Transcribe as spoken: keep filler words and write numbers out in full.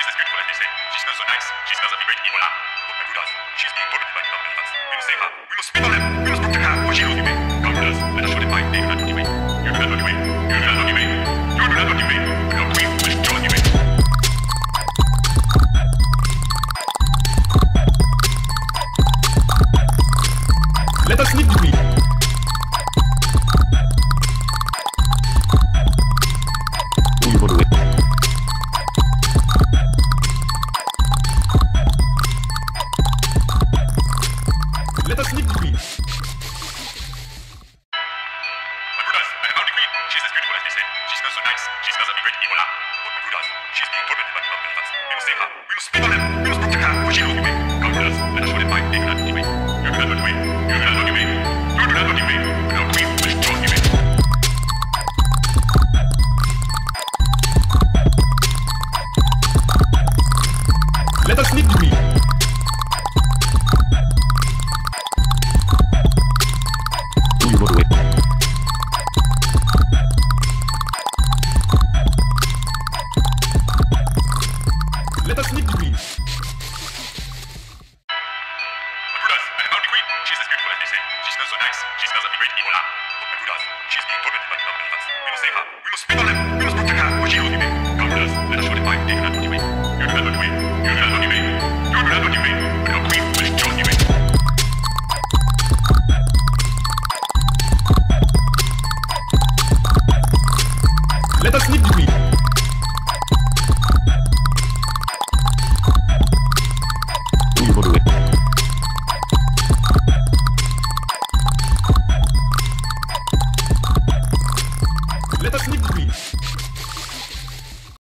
She's as beautiful as they say. She smells so nice. She smells of the great Ebola. What can do does? She is being tormented by dumb elephants. We must save her. We must spit on them. We must protect her. For she knows the way. Come with us. Let us show them why they do not know the way. You do not know the way. You do not know the way. You do not know the way. But our queen will show you the way. Let us sneak the queen. We will wait. Let us sneak the queen. My brothers, I have found the queen. She is as beautiful as they say. She smells so nice. She smells of the great Ebola. What my brothers? She is being tormented by dumb elephants. We must save her. We must spit on them. We must protect her. For she knows the way. Come with us. Let us show them why they do not know the way. You do not know the way. You do not know the way. You do not know the way. But our queen will show you the way. Let us sneak the queen. We will wait. Let us sneak the